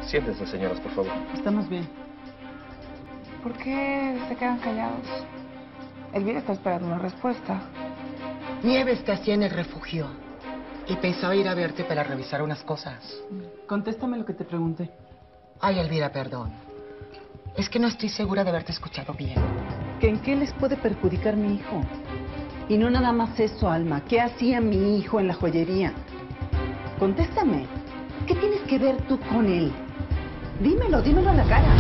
Siéntense, señoras, por favor. Estamos bien. ¿Por qué se quedan callados? Elvira está esperando una respuesta. Nieves te hacía en el refugio y pensaba ir a verte para revisar unas cosas. Contéstame lo que te pregunté. Ay, Elvira, perdón. Es que no estoy segura de haberte escuchado bien. ¿Que en qué les puede perjudicar mi hijo? Y no nada más eso, Alma. ¿Qué hacía mi hijo en la joyería? Contéstame. ¿Qué tienes que ver tú con él? Dímelo a la cara.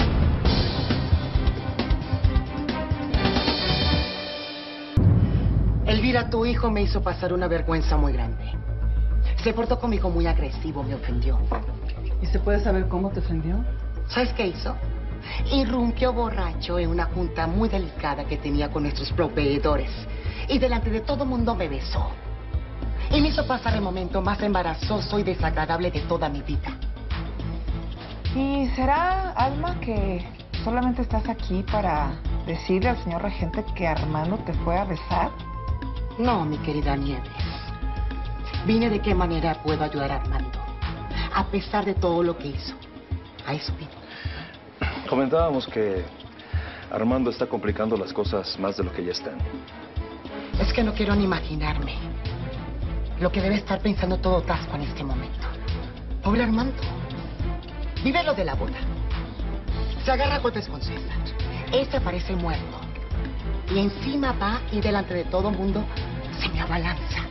Elvira, tu hijo me hizo pasar una vergüenza muy grande. Se portó conmigo muy agresivo, me ofendió. ¿Y se puede saber cómo te ofendió? ¿Sabes qué hizo? Irrumpió borracho en una junta muy delicada que tenía con nuestros proveedores. Y delante de todo mundo me besó. Y me hizo pasar el momento más embarazoso y desagradable de toda mi vida. ¿Y será, Alma, que solamente estás aquí para decirle al señor regente que Armando te fue a besar? No, mi querida Nieves. Vine de qué manera puedo ayudar a Armando. A pesar de todo lo que hizo. A eso vine. Comentábamos que Armando está complicando las cosas más de lo que ya están. Es que no quiero ni imaginarme lo que debe estar pensando todo Tasco en este momento. Pobre Armando. Vive lo de la boda. Se agarra a golpes con César. Este parece muerto. Y encima va y delante de todo mundo se me abalanza.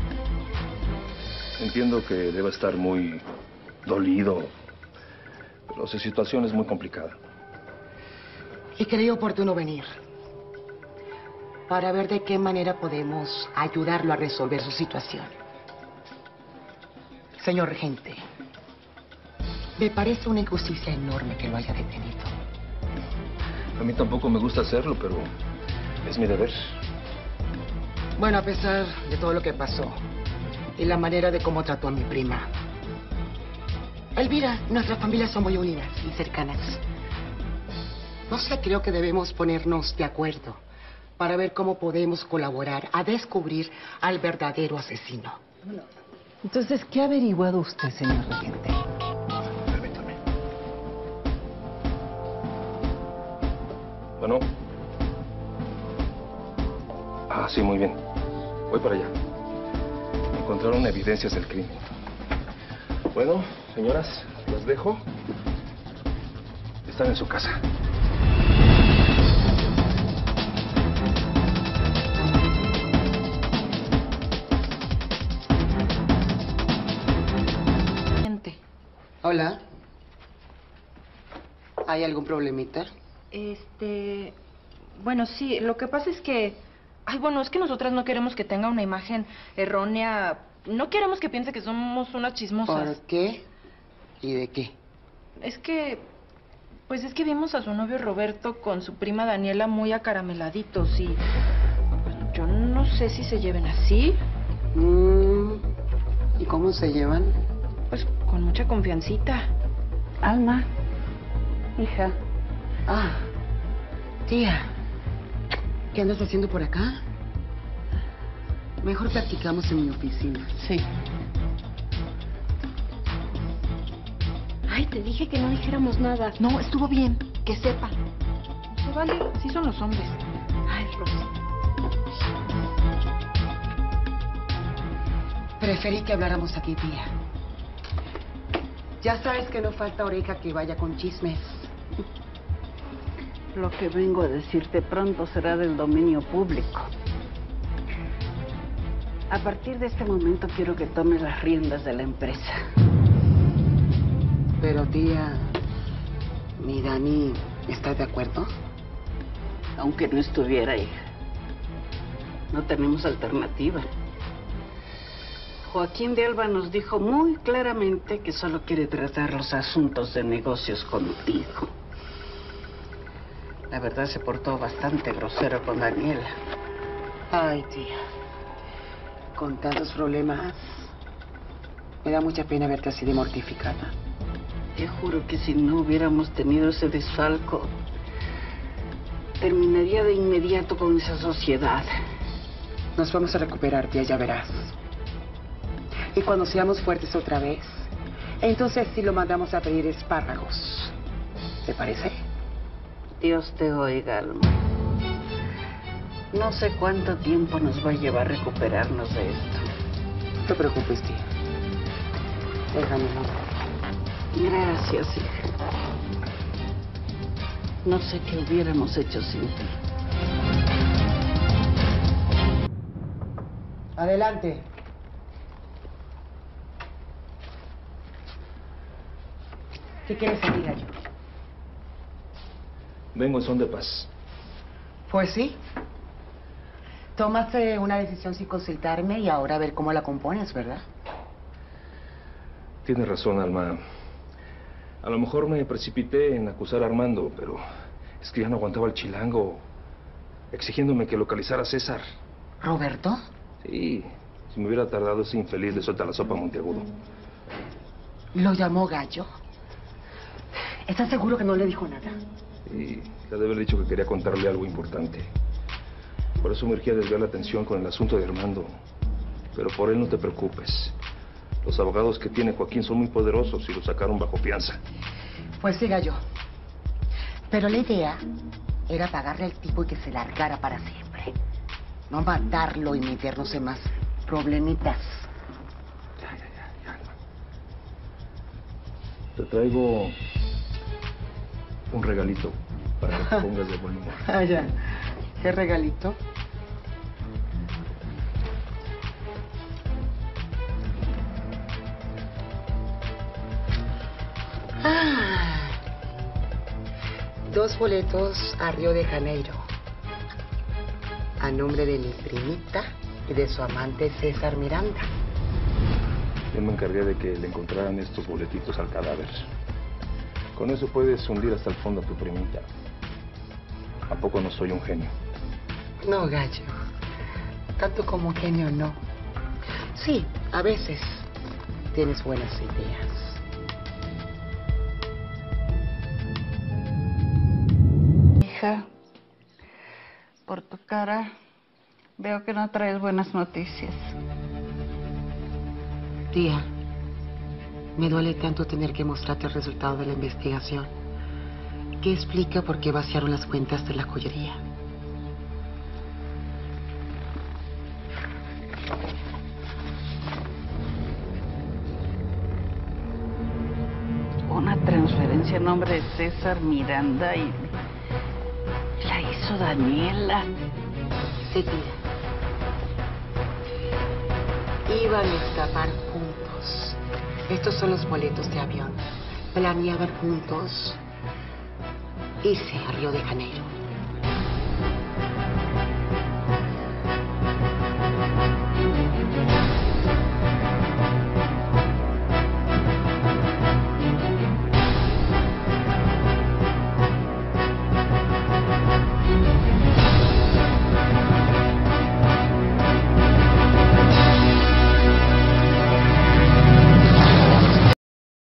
Entiendo que debe estar muy dolido, pero su situación es muy complicada. Y creí oportuno venir para ver de qué manera podemos ayudarlo a resolver su situación. Señor regente, me parece una injusticia enorme que lo haya detenido. A mí tampoco me gusta hacerlo, pero es mi deber. Bueno, a pesar de todo lo que pasó y la manera de cómo trató a mi prima, Elvira, nuestras familias son muy unidas y cercanas. No sé, creo que debemos ponernos de acuerdo para ver cómo podemos colaborar a descubrir al verdadero asesino. Entonces, ¿qué ha averiguado usted, señor regente? Permítame. Bueno. Ah, sí, muy bien. Voy para allá. Encontraron evidencias del crimen. Bueno, señoras, las dejo. Están en su casa. Hola. ¿Hay algún problemita? Bueno, sí, lo que pasa es que... Ay, bueno, es que nosotras no queremos que tenga una imagen errónea. No queremos que piense que somos unas chismosas. ¿Por qué? ¿Y de qué? Es que... Pues es que vimos a su novio Roberto con su prima Daniela muy acarameladitos y... Pues yo no sé si se lleven así. ¿Y cómo se llevan? Pues con mucha confiancita. Alma, hija. Ah, tía. ¿Qué andas haciendo por acá? Mejor platicamos en mi oficina. Sí. Ay, te dije que no dijéramos nada. No, estuvo bien, que sepa. Se vale, sí son los hombres. Ay, Rosy. Preferí que habláramos aquí, tía. Ya sabes que no falta oreja que vaya con chismes. Lo que vengo a decirte pronto será del dominio público. A partir de este momento quiero que tomes las riendas de la empresa. Pero, tía, ¿mi Dani está de acuerdo? Aunque no estuviera, hija. No tenemos alternativa. Joaquín de Alba nos dijo muy claramente que solo quiere tratar los asuntos de negocios contigo. La verdad se portó bastante grosero con Daniela. Ay, tía. Con tantos problemas, me da mucha pena verte así de mortificada. Te juro que si no hubiéramos tenido ese desfalco, terminaría de inmediato con esa sociedad. Nos vamos a recuperar, tía, ya verás. Y cuando seamos fuertes otra vez, Entonces sí lo mandamos a pedir espárragos. ¿Te parece? Dios te oiga, Alma. No sé cuánto tiempo nos va a llevar recuperarnos de esto. No te preocupes, tía. Déjamelo. Gracias, hija. No sé qué hubiéramos hecho sin ti. Adelante. ¿Qué quieres salir, Gallo? Vengo en son de paz. Pues sí. Tomaste una decisión sin consultarme y ahora a ver cómo la compones, ¿verdad? Tienes razón, Alma. A lo mejor me precipité en acusar a Armando, pero es que ya no aguantaba el chilango exigiéndome que localizara a César. ¿Roberto? Sí, si me hubiera tardado ese infeliz le suelta la sopa a Monteagudo. ¿Lo llamó Gallo? ¿Estás seguro que no le dijo nada? Y le debe haber dicho que quería contarle algo importante. Por eso me urgía desviar la atención con el asunto de Armando. Pero por él no te preocupes. Los abogados que tiene Joaquín son muy poderosos y lo sacaron bajo fianza. Pues sí, Gallo. Pero la idea era pagarle al tipo y que se largara para siempre. No matarlo y meternos en más problemitas. Ya, Alma. Te traigo un regalito para que te pongas de buen humor. Ah, ya. ¿Qué regalito? Ah, 2 boletos a Río de Janeiro. A nombre de mi primita y de su amante César Miranda. Yo me encargué de que le encontraran estos boletitos al cadáver. Con eso puedes hundir hasta el fondo a tu primita. ¿A poco no soy un genio? No, Gallo. Tanto como un genio, no. Sí, a veces tienes buenas ideas. Hija, por tu cara veo que no traes buenas noticias. Tía, me duele tanto tener que mostrarte el resultado de la investigación, que explica por qué vaciaron las cuentas de la joyería. Una transferencia a nombre de César Miranda y la hizo Daniela. Sí, tía. Iban a escapar juntos. Estos son los boletos de avión. Planeaban juntos irse a Río de Janeiro.